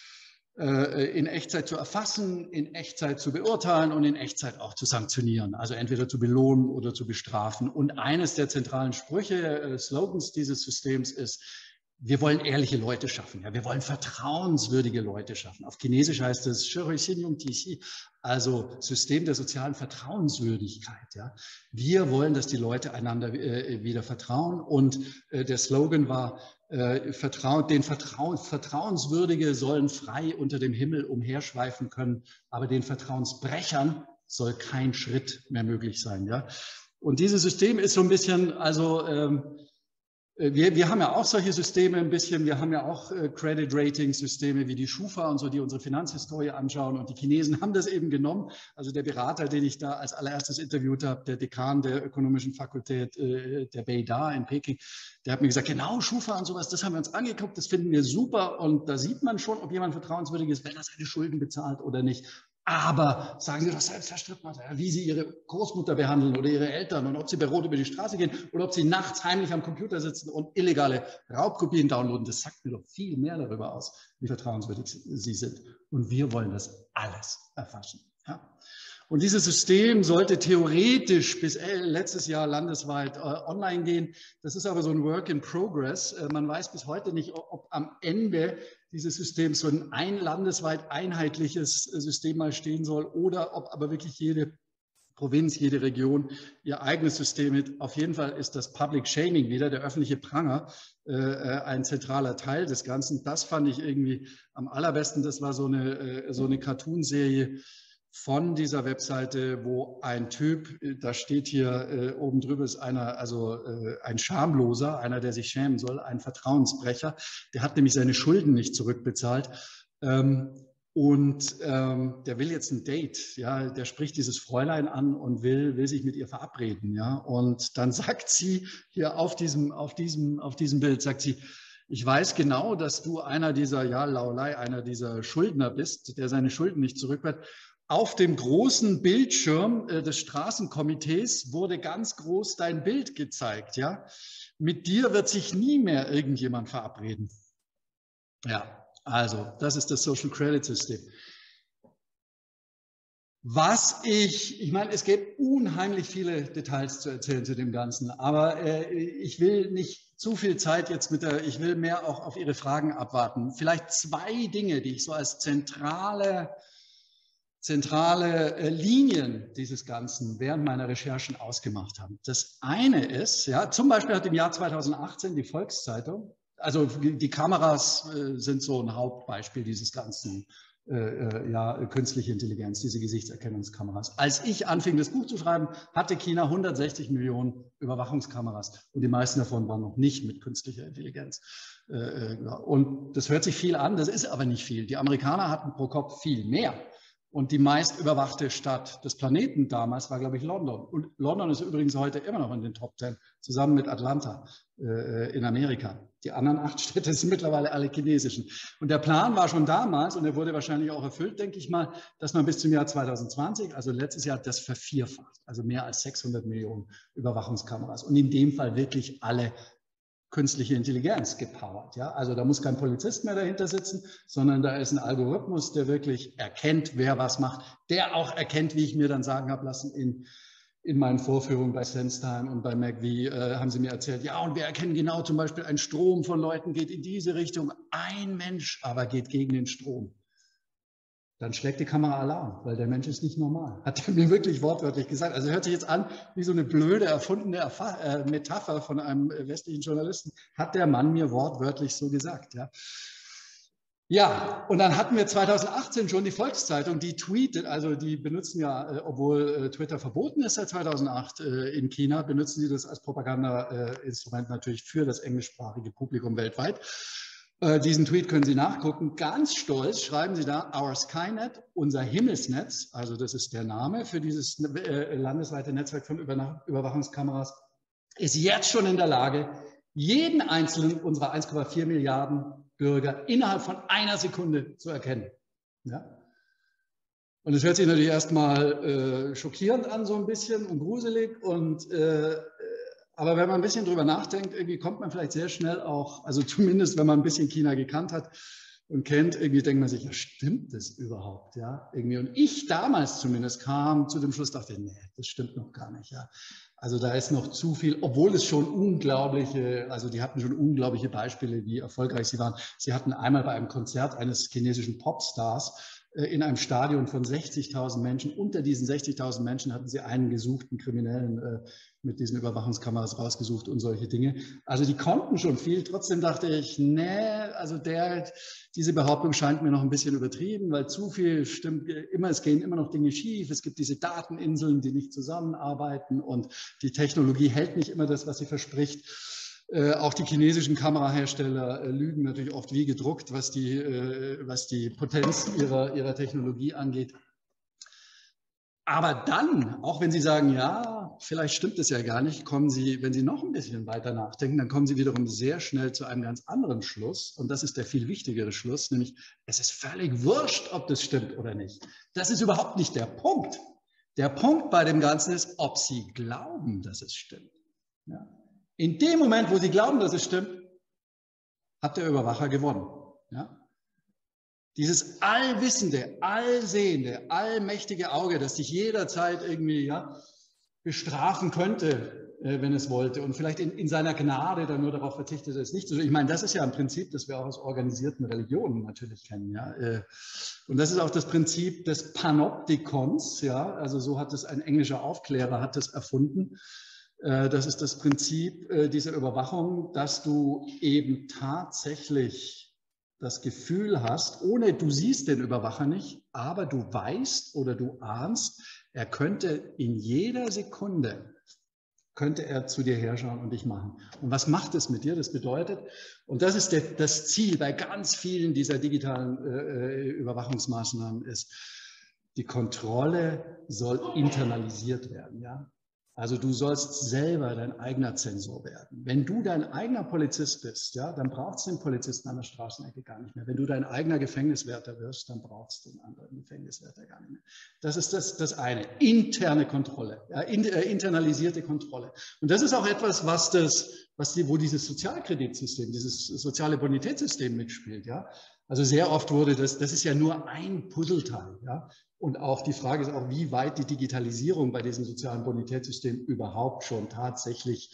A: äh, in Echtzeit zu erfassen, in Echtzeit zu beurteilen und in Echtzeit auch zu sanktionieren, also entweder zu belohnen oder zu bestrafen. Und eines der zentralen Sprüche, äh, Slogans dieses Systems ist, wir wollen ehrliche Leute schaffen, ja, wir wollen vertrauenswürdige Leute schaffen. Auf Chinesisch heißt es, also System der sozialen Vertrauenswürdigkeit. Ja. Wir wollen, dass die Leute einander äh, wieder vertrauen. Und äh, der Slogan war, äh, Vertrauen, den Vertrauen, Vertrauenswürdige sollen frei unter dem Himmel umherschweifen können, aber den Vertrauensbrechern soll kein Schritt mehr möglich sein. Ja. Und dieses System ist so ein bisschen, also ähm, Wir, wir haben ja auch solche Systeme ein bisschen, wir haben ja auch äh, Credit-Rating-Systeme wie die Schufa und so, die unsere Finanzhistorie anschauen, und die Chinesen haben das eben genommen. Also der Berater, den ich da als allererstes interviewt habe, der Dekan der ökonomischen Fakultät äh, der Beida in Peking, der hat mir gesagt, genau, Schufa und sowas, das haben wir uns angeguckt, das finden wir super, und da sieht man schon, ob jemand vertrauenswürdig ist, wenn er seine Schulden bezahlt oder nicht. Aber sagen Sie doch selbst, Herr Strittmatter, wie Sie Ihre Großmutter behandeln oder Ihre Eltern und ob Sie bei Rot über die Straße gehen oder ob Sie nachts heimlich am Computer sitzen und illegale Raubkopien downloaden, das sagt mir doch viel mehr darüber aus, wie vertrauenswürdig Sie sind. Und wir wollen das alles erfassen. Ja? Und dieses System sollte theoretisch bis letztes Jahr landesweit äh, online gehen. Das ist aber so ein Work in Progress. Äh, man weiß bis heute nicht, ob, ob am Ende dieses Systems so ein, ein landesweit einheitliches System mal stehen soll oder ob aber wirklich jede Provinz, jede Region ihr eigenes System hat. Auf jeden Fall ist das Public Shaming wieder, der öffentliche Pranger, äh, ein zentraler Teil des Ganzen. Das fand ich irgendwie am allerbesten. Das war so eine, äh, so eine Cartoonserie von dieser Webseite, wo ein Typ, da steht hier äh, oben drüber, ist einer, also äh, ein Schamloser, einer, der sich schämen soll, ein Vertrauensbrecher. Der hat nämlich seine Schulden nicht zurückbezahlt. Ähm, und ähm, der will jetzt ein Date, ja, der spricht dieses Fräulein an und will, will sich mit ihr verabreden, ja. Und dann sagt sie hier auf diesem, auf diesem, auf diesem Bild, sagt sie, ich weiß genau, dass du einer dieser, ja, Laulei, einer dieser Schuldner bist, der seine Schulden nicht zurückbezahlt. Auf dem großen Bildschirm äh, des Straßenkomitees wurde ganz groß dein Bild gezeigt. Ja? Mit dir wird sich nie mehr irgendjemand verabreden. Ja, also das ist das Social Credit System. Was ich, ich meine, es gibt unheimlich viele Details zu erzählen zu dem Ganzen, aber äh, ich will nicht zu viel Zeit jetzt mit der, ich will mehr auch auf Ihre Fragen abwarten. Vielleicht zwei Dinge, die ich so als zentrale zentrale äh, Linien dieses Ganzen während meiner Recherchen ausgemacht haben. Das eine ist, ja, zum Beispiel hat im Jahr zweitausendachtzehn die Volkszeitung, also die Kameras äh, sind so ein Hauptbeispiel dieses ganzen, äh, ja, künstliche Intelligenz, diese Gesichtserkennungskameras. Als ich anfing, das Buch zu schreiben, hatte China hundertsechzig Millionen Überwachungskameras und die meisten davon waren noch nicht mit künstlicher Intelligenz. Äh, ja. Und das hört sich viel an, das ist aber nicht viel. Die Amerikaner hatten pro Kopf viel mehr. Und die meist überwachte Stadt des Planeten damals war, glaube ich, London. Und London ist übrigens heute immer noch in den Top Ten, zusammen mit Atlanta äh, in Amerika. Die anderen acht Städte sind mittlerweile alle chinesischen. Und der Plan war schon damals, und er wurde wahrscheinlich auch erfüllt, denke ich mal, dass man bis zum Jahr zweitausendzwanzig, also letztes Jahr, das vervierfacht. Also mehr als sechshundert Millionen Überwachungskameras. Und in dem Fall wirklich alle künstliche Intelligenz gepowert. Ja? Also da muss kein Polizist mehr dahinter sitzen, sondern da ist ein Algorithmus, der wirklich erkennt, wer was macht, der auch erkennt, wie ich mir dann sagen habe lassen in, in meinen Vorführungen bei SenseTime und bei McV, äh, haben sie mir erzählt, ja, und wir erkennen genau zum Beispiel, ein Strom von Leuten geht in diese Richtung, ein Mensch aber geht gegen den Strom. Dann schlägt die Kamera Alarm, weil der Mensch ist nicht normal. Hat er mir wirklich wortwörtlich gesagt. Also hört sich jetzt an wie so eine blöde, erfundene Erfa äh, Metapher von einem westlichen Journalisten. Hat der Mann mir wortwörtlich so gesagt. Ja, ja, und dann hatten wir zweitausendachtzehn schon die Volkszeitung, die tweetet, also die benutzen ja, äh, obwohl äh, Twitter verboten ist seit zweitausendacht äh, in China, benutzen sie das als Propagandainstrument äh, natürlich für das englischsprachige Publikum weltweit. Diesen Tweet können Sie nachgucken. Ganz stolz schreiben Sie da, Our Skynet, unser Himmelsnetz, also das ist der Name für dieses äh, landesweite Netzwerk von Über Überwachungskameras, ist jetzt schon in der Lage, jeden einzelnen unserer eins Komma vier Milliarden Bürger innerhalb von einer Sekunde zu erkennen. Ja? Und das hört sich natürlich erstmal äh, schockierend an, so ein bisschen und gruselig und äh, aber wenn man ein bisschen drüber nachdenkt, irgendwie kommt man vielleicht sehr schnell auch, also zumindest wenn man ein bisschen China gekannt hat und kennt, irgendwie denkt man sich, ja, stimmt das überhaupt? Ja, irgendwie. Und ich damals zumindest kam zu dem Schluss, dachte, nee, das stimmt noch gar nicht. Ja. Also da ist noch zu viel, obwohl es schon unglaubliche, also die hatten schon unglaubliche Beispiele, wie erfolgreich sie waren. Sie hatten einmal bei einem Konzert eines chinesischen Popstars in einem Stadion von sechzigtausend Menschen. Unter diesen sechzigtausend Menschen hatten sie einen gesuchten Kriminellen äh, mit diesen Überwachungskameras rausgesucht und solche Dinge. Also die konnten schon viel. Trotzdem dachte ich, nee, also der, diese Behauptung scheint mir noch ein bisschen übertrieben, weil zu viel stimmt immer, es gehen immer noch Dinge schief. Es gibt diese Dateninseln, die nicht zusammenarbeiten und die Technologie hält nicht immer das, was sie verspricht. Äh, auch die chinesischen Kamerahersteller äh, lügen natürlich oft wie gedruckt, was die, äh, was die Potenz ihrer, ihrer Technologie angeht. Aber dann, auch wenn Sie sagen, ja, vielleicht stimmt es ja gar nicht, kommen Sie, wenn Sie noch ein bisschen weiter nachdenken, dann kommen Sie wiederum sehr schnell zu einem ganz anderen Schluss. Und das ist der viel wichtigere Schluss, nämlich es ist völlig wurscht, ob das stimmt oder nicht. Das ist überhaupt nicht der Punkt. Der Punkt bei dem Ganzen ist, ob Sie glauben, dass es stimmt. Ja? In dem Moment, wo Sie glauben, dass es stimmt, hat der Überwacher gewonnen. Ja? Dieses allwissende, allsehende, allmächtige Auge, das dich jederzeit irgendwie ja, bestrafen könnte, äh, wenn es wollte und vielleicht in, in seiner Gnade dann nur darauf verzichtet, es nicht zu tun. Ich meine, das ist ja ein Prinzip, das wir auch aus organisierten Religionen natürlich kennen. Ja? Äh, und das ist auch das Prinzip des Panoptikons. Ja? Also so hat es ein englischer Aufklärer hat es erfunden. Äh, das ist das Prinzip äh, dieser Überwachung, dass du eben tatsächlich das Gefühl hast, ohne du siehst den Überwacher nicht, aber du weißt oder du ahnst, er könnte in jeder Sekunde, könnte er zu dir herschauen und dich machen. Und was macht es mit dir? Das bedeutet, und das ist der, das Ziel bei ganz vielen dieser digitalen äh, Überwachungsmaßnahmen ist, die Kontrolle soll internalisiert werden. Ja? Also du sollst selber dein eigener Zensor werden. Wenn du dein eigener Polizist bist, ja, dann brauchst du den Polizisten an der Straßenecke gar nicht mehr. Wenn du dein eigener Gefängniswärter wirst, dann brauchst du einen anderen Gefängniswärter gar nicht mehr. Das ist das, das eine, interne Kontrolle, ja, in, äh, internalisierte Kontrolle. Und das ist auch etwas, was das, was die, wo dieses Sozialkreditsystem, dieses soziale Bonitätssystem mitspielt. Ja. Also sehr oft wurde das, das ist ja nur ein Puzzleteil. Ja. Und auch die Frage ist auch, wie weit die Digitalisierung bei diesem sozialen Bonitätssystem überhaupt schon tatsächlich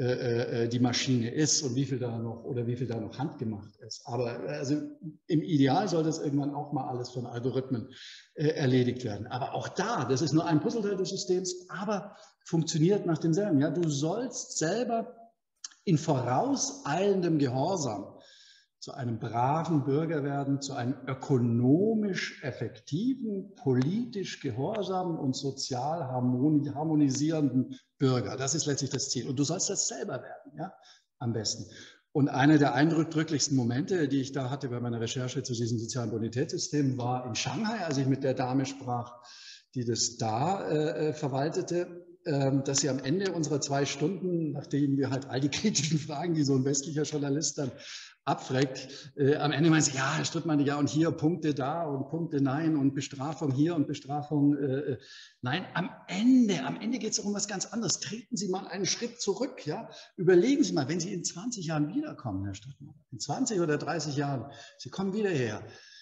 A: äh, äh, die Maschine ist und wie viel da noch oder wie viel da noch handgemacht ist. Aber also im Ideal soll das irgendwann auch mal alles von Algorithmen äh, erledigt werden. Aber auch da, das ist nur ein Puzzleteil des Systems, aber funktioniert nach demselben. Ja, du sollst selber in vorauseilendem Gehorsam zu einem braven Bürger werden, zu einem ökonomisch effektiven, politisch gehorsamen und sozial harmonisierenden Bürger. Das ist letztlich das Ziel. Und du sollst das selber werden, ja, am besten. Und einer der eindrücklichsten Momente, die ich da hatte bei meiner Recherche zu diesem sozialen Bonitätssystem, war in Shanghai, als ich mit der Dame sprach, die das da äh, verwaltete, äh, dass sie am Ende unserer zwei Stunden, nachdem wir halt all die kritischen Fragen, die so ein westlicher Journalist dann abfragt, äh, am Ende meint sie, ja, Herr Stuttmann, ja, und hier Punkte da und Punkte nein und Bestrafung hier und Bestrafung äh, nein. Am Ende, am Ende geht es um was ganz anderes. Treten Sie mal einen Schritt zurück, ja. Überlegen Sie mal, wenn Sie in zwanzig Jahren wiederkommen, Herr Stuttmann, in zwanzig oder dreißig Jahren, Sie kommen wieder her.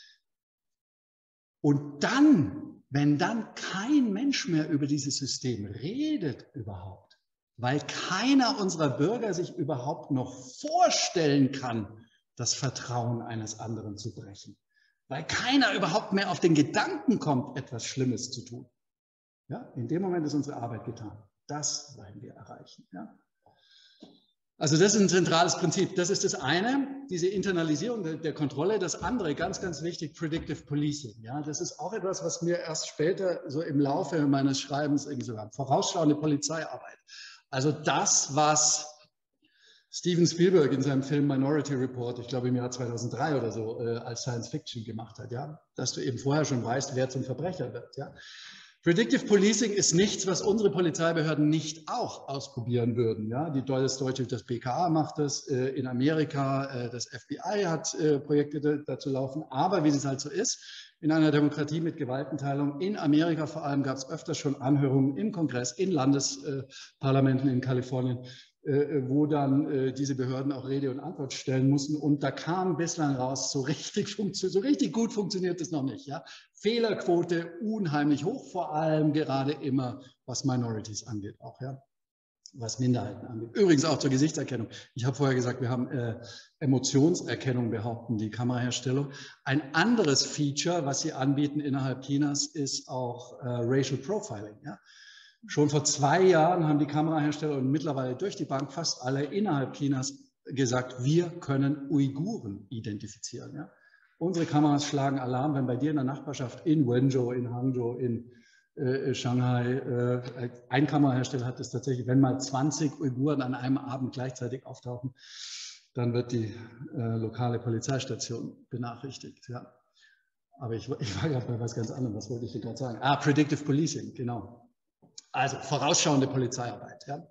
A: Und dann, wenn dann kein Mensch mehr über dieses System redet überhaupt, weil keiner unserer Bürger sich überhaupt noch vorstellen kann, das Vertrauen eines anderen zu brechen, weil keiner überhaupt mehr auf den Gedanken kommt, etwas Schlimmes zu tun. Ja, in dem Moment ist unsere Arbeit getan. Das wollen wir erreichen. Ja. Also das ist ein zentrales Prinzip. Das ist das eine, diese Internalisierung der, der Kontrolle. Das andere, ganz, ganz wichtig, Predictive Policing. Ja, das ist auch etwas, was mir erst später so im Laufe meines Schreibens irgendwie so gab. Vorausschauende Polizeiarbeit. Also das, was Steven Spielberg in seinem Film Minority Report, ich glaube im Jahr zweitausenddrei oder so, äh, als Science Fiction gemacht hat, ja, dass du eben vorher schon weißt, wer zum Verbrecher wird. Ja. Predictive Policing ist nichts, was unsere Polizeibehörden nicht auch ausprobieren würden. Ja. Die, das deutsche, das B K A macht das, äh, in Amerika, äh, das F B I hat äh, Projekte dazu laufen, aber wie es halt so ist, in einer Demokratie mit Gewaltenteilung, in Amerika vor allem gab es öfter schon Anhörungen im Kongress, in Landesparlamenten in Kalifornien, wo dann diese Behörden auch Rede und Antwort stellen mussten. Und da kam bislang raus, so richtig, so richtig gut funktioniert das noch nicht. Ja? Fehlerquote unheimlich hoch, vor allem gerade immer, was Minorities angeht, auch ja, was Minderheiten angeht. Übrigens auch zur Gesichtserkennung. Ich habe vorher gesagt, wir haben äh, Emotionserkennung, behaupten die Kamerahersteller. Ein anderes Feature, was sie anbieten innerhalb Chinas, ist auch äh, Racial Profiling. Ja? Schon vor zwei Jahren haben die Kamerahersteller und mittlerweile durch die Bank fast alle innerhalb Chinas gesagt, wir können Uiguren identifizieren. Ja? Unsere Kameras schlagen Alarm, wenn bei dir in der Nachbarschaft in Wenzhou, in Hangzhou, in äh, Shanghai, äh, ein Kamerahersteller hat es tatsächlich, wenn mal zwanzig Uiguren an einem Abend gleichzeitig auftauchen, dann wird die äh, lokale Polizeistation benachrichtigt. Ja. Aber ich, ich war gerade bei was ganz anderem. Was wollte ich dir gerade sagen? Ah, Predictive Policing, genau. Also vorausschauende Polizeiarbeit. Ja.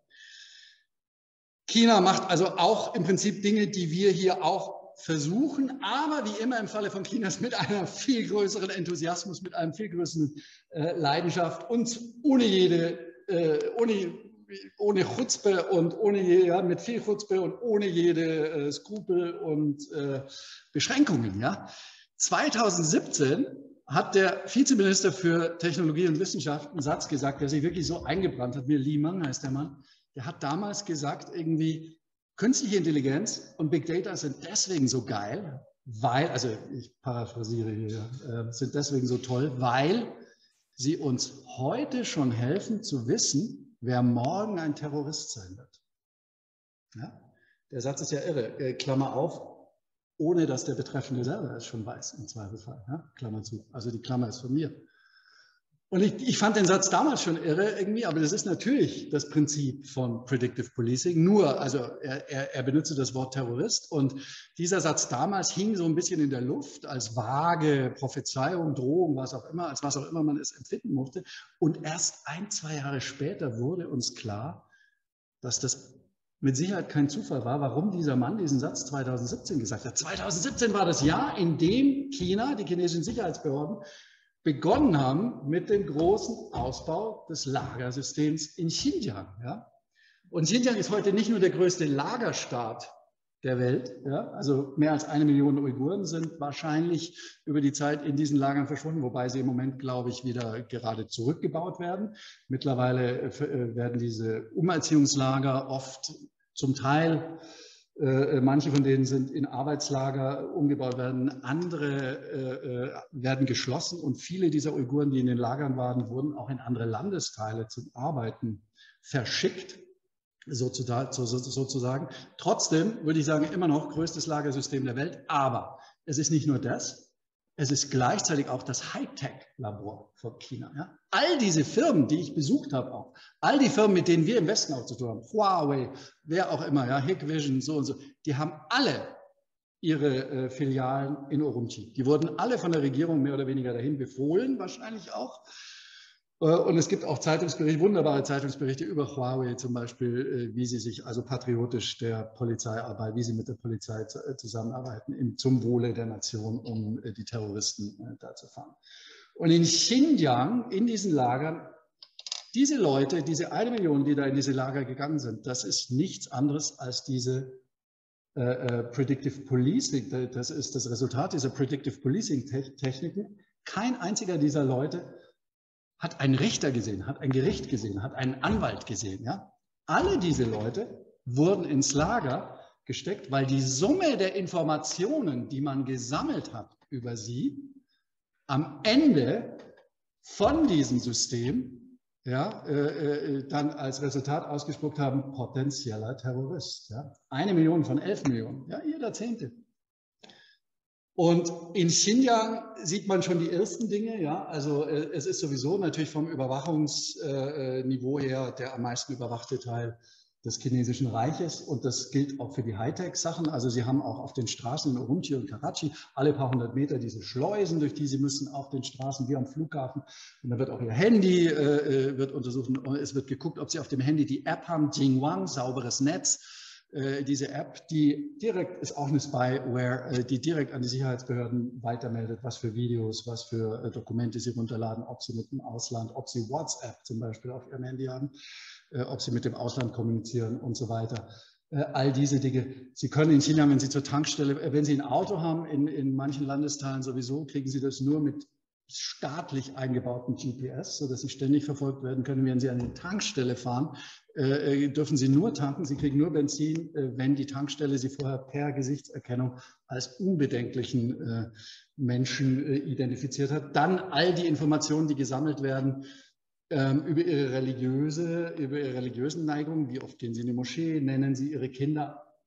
A: China macht also auch im Prinzip Dinge, die wir hier auch versuchen, aber wie immer im Falle von Chinas mit einem viel größeren Enthusiasmus, mit einem viel größeren äh, Leidenschaft und ohne jede, äh, ohne, ohne Chutzpe und ohne je, ja, mit viel Chutzpe und ohne jede äh, Skrupel und äh, Beschränkungen. Ja. zweitausendsiebzehn hat der Vizeminister für Technologie und Wissenschaft einen Satz gesagt, der sich wirklich so eingebrannt hat. Mir Li Meng heißt der Mann. Der hat damals gesagt, irgendwie, künstliche Intelligenz und Big Data sind deswegen so geil, weil, also ich paraphrasiere hier, äh, sind deswegen so toll, weil sie uns heute schon helfen zu wissen, wer morgen ein Terrorist sein wird. Ja? Der Satz ist ja irre, äh, Klammer auf, ohne dass der Betreffende selber es schon weiß, im Zweifelsfall, ja? Klammer zu. Also die Klammer ist von mir. Und ich, ich fand den Satz damals schon irre irgendwie, aber das ist natürlich das Prinzip von Predictive Policing. Nur, also er, er, er benutzte das Wort Terrorist und dieser Satz damals hing so ein bisschen in der Luft als vage Prophezeiung, Drohung, was auch immer, als was auch immer man es empfinden mochte. Und erst ein, zwei Jahre später wurde uns klar, dass das mit Sicherheit kein Zufall war, warum dieser Mann diesen Satz zweitausendsiebzehn gesagt hat. zweitausendsiebzehn war das Jahr, in dem China, die chinesischen Sicherheitsbehörden, begonnen haben mit dem großen Ausbau des Lagersystems in Xinjiang. Ja? Und Xinjiang ist heute nicht nur der größte Lagerstaat der Welt, ja? Also mehr als eine Million Uiguren sind wahrscheinlich über die Zeit in diesen Lagern verschwunden, wobei sie im Moment, glaube ich, wieder gerade zurückgebaut werden. Mittlerweile werden diese Umerziehungslager oft zum Teil, Äh, manche von denen sind in Arbeitslager umgebaut werden, andere äh, werden geschlossen und viele dieser Uiguren, die in den Lagern waren, wurden auch in andere Landesteile zum Arbeiten verschickt, sozusagen. Trotzdem würde ich sagen, immer noch größtes Lagersystem der Welt, aber es ist nicht nur das, es ist gleichzeitig auch das Hightech-Labor von China. Ja? All diese Firmen, die ich besucht habe, auch, all die Firmen, mit denen wir im Westen auch zu tun haben, Huawei, wer auch immer, ja, Hikvision, so und so, die haben alle ihre äh, Filialen in Urumqi. Die wurden alle von der Regierung mehr oder weniger dahin befohlen, wahrscheinlich auch. Und es gibt auch Zeitungsberichte, wunderbare Zeitungsberichte über Huawei zum Beispiel, wie sie sich also patriotisch der Polizeiarbeit, wie sie mit der Polizei zusammenarbeiten im, zum Wohle der Nation, um die Terroristen da zu fangen. Und in Xinjiang, in diesen Lagern, diese Leute, diese eine Million, die da in diese Lager gegangen sind, das ist nichts anderes als diese äh, äh, Predictive Policing, das ist das Resultat dieser Predictive Policing Techniken. Kein einziger dieser Leute hat einen Richter gesehen, hat ein Gericht gesehen, hat einen Anwalt gesehen. Ja? Alle diese Leute wurden ins Lager gesteckt, weil die Summe der Informationen, die man gesammelt hat über sie, am Ende von diesem System ja, äh, äh, dann als Resultat ausgespuckt haben, potenzieller Terrorist. Ja? Eine Million von elf Millionen, ja, jeder Zehnte. Und in Xinjiang sieht man schon die ersten Dinge. Ja? Also äh, es ist sowieso natürlich vom Überwachungsniveau äh, her der am meisten überwachte Teil des chinesischen Reiches. Und das gilt auch für die Hightech-Sachen. Also sie haben auch auf den Straßen in Urumqi und Karachi alle paar hundert Meter diese Schleusen, durch die sie müssen auf den Straßen wie am Flughafen. Und da wird auch ihr Handy äh, wird untersucht. Und es wird geguckt, ob sie auf dem Handy die App haben, Jingwang, sauberes Netz. Diese App, die direkt ist auch eine Spyware, die direkt an die Sicherheitsbehörden weitermeldet, was für Videos, was für Dokumente sie runterladen, ob sie mit dem Ausland, ob sie WhatsApp zum Beispiel auf ihrem Handy haben, ob sie mit dem Ausland kommunizieren und so weiter. All diese Dinge. Sie können in China, wenn Sie zur Tankstelle, wenn Sie ein Auto haben, in, in manchen Landesteilen sowieso, kriegen Sie das nur mit staatlich eingebauten G P S, sodass Sie ständig verfolgt werden können. Wenn Sie an die Tankstelle fahren, äh, dürfen Sie nur tanken. Sie kriegen nur Benzin, äh, wenn die Tankstelle Sie vorher per Gesichtserkennung als unbedenklichen äh, Menschen äh, identifiziert hat. Dann all die Informationen, die gesammelt werden ähm, über ihre religiöse, über ihre religiösen Neigungen. Wie oft gehen Sie in die Moschee? Nennen Sie Ihre Kinder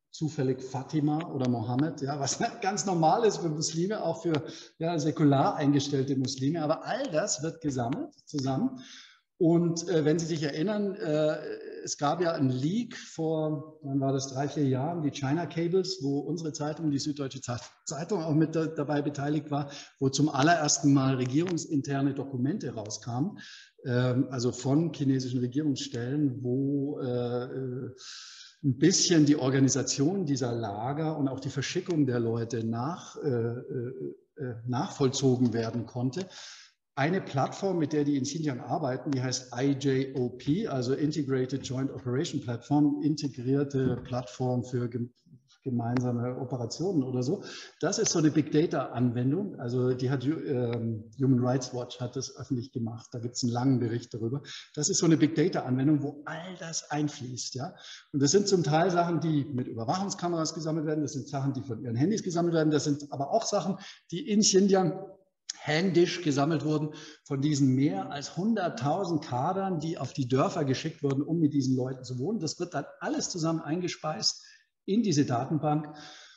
A: zufällig Fatima oder Mohammed, ja, was ganz normal ist für Muslime, auch für ja, säkular eingestellte Muslime. Aber all das wird gesammelt zusammen. Und äh, wenn Sie sich erinnern, äh, es gab ja einen Leak vor, wann war das, drei, vier Jahren, die China Cables, wo unsere Zeitung, die Süddeutsche Zeitung, auch mit da, dabei beteiligt war, wo zum allerersten Mal regierungsinterne Dokumente rauskamen, ähm, also von chinesischen Regierungsstellen, wo äh, ein bisschen die Organisation dieser Lager und auch die Verschickung der Leute nach, äh, äh, nachvollzogen werden konnte. Eine Plattform, mit der die in Xinjiang arbeiten, die heißt I J O P, also Integrated Joint Operation Platform, integrierte Plattform für gemeinsame Operationen oder so. Das ist so eine Big Data Anwendung. Also die hat ähm, Human Rights Watch hat das öffentlich gemacht. Da gibt es einen langen Bericht darüber. Das ist so eine Big Data Anwendung, wo all das einfließt. Ja? Und das sind zum Teil Sachen, die mit Überwachungskameras gesammelt werden. Das sind Sachen, die von ihren Handys gesammelt werden. Das sind aber auch Sachen, die in Xinjiang händisch gesammelt wurden von diesen mehr als hunderttausend Kadern, die auf die Dörfer geschickt wurden, um mit diesen Leuten zu wohnen. Das wird dann alles zusammen eingespeist in diese Datenbank.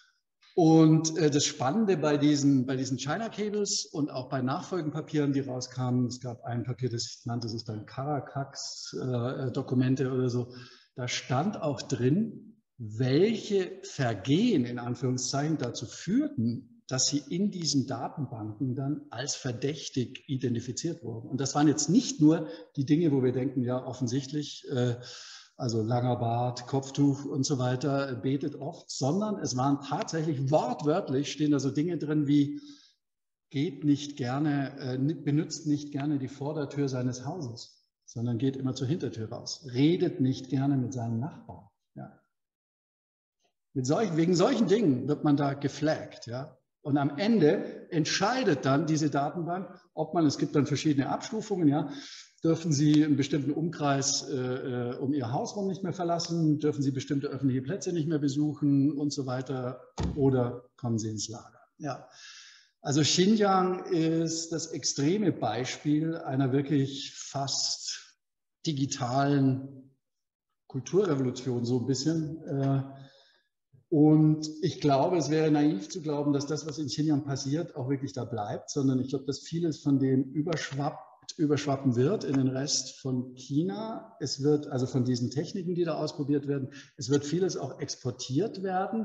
A: Und äh, das Spannende bei diesen, bei diesen China Cables und auch bei Nachfolgenpapieren, die rauskamen, es gab ein Papier, das nannte sich dann Caracas-Dokumente äh, oder so, da stand auch drin, welche Vergehen in Anführungszeichen dazu führten, dass sie in diesen Datenbanken dann als verdächtig identifiziert wurden. Und das waren jetzt nicht nur die Dinge, wo wir denken, ja offensichtlich, äh, also langer Bart, Kopftuch und so weiter, betet oft, sondern es waren tatsächlich wortwörtlich, stehen da so Dinge drin wie, geht nicht gerne, äh, benutzt nicht gerne die Vordertür seines Hauses, sondern geht immer zur Hintertür raus, redet nicht gerne mit seinen Nachbarn. Ja. Mit solchen, wegen solchen Dingen wird man da geflaggt, ja. Und am Ende entscheidet dann diese Datenbank, ob man, es gibt dann verschiedene Abstufungen, ja, dürfen Sie einen bestimmten Umkreis äh, um Ihr Haus rum nicht mehr verlassen, dürfen Sie bestimmte öffentliche Plätze nicht mehr besuchen und so weiter, oder kommen Sie ins Lager. Ja. Also Xinjiang ist das extreme Beispiel einer wirklich fast digitalen Kulturrevolution, so ein bisschen. Äh, Und ich glaube, es wäre naiv zu glauben, dass das, was in Xinjiang passiert, auch wirklich da bleibt, sondern ich glaube, dass vieles von dem überschwappt, überschwappen wird in den Rest von China. Es wird also von diesen Techniken, die da ausprobiert werden, es wird vieles auch exportiert werden.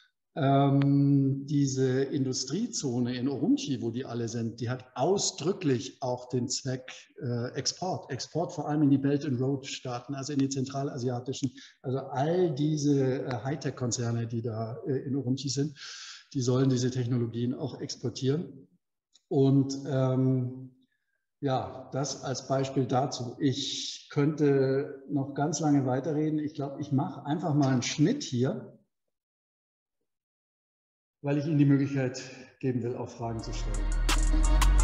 A: Ähm, diese Industriezone in Urumqi, wo die alle sind, die hat ausdrücklich auch den Zweck äh, Export. Export vor allem in die Belt and Road Staaten, also in die zentralasiatischen, also all diese äh, Hightech-Konzerne, die da äh, in Urumqi sind, die sollen diese Technologien auch exportieren. Und ähm, ja, das als Beispiel dazu. Ich könnte noch ganz lange weiterreden. Ich glaube, ich mache einfach mal einen Schnitt hier, weil ich Ihnen die Möglichkeit geben will, auch Fragen zu stellen.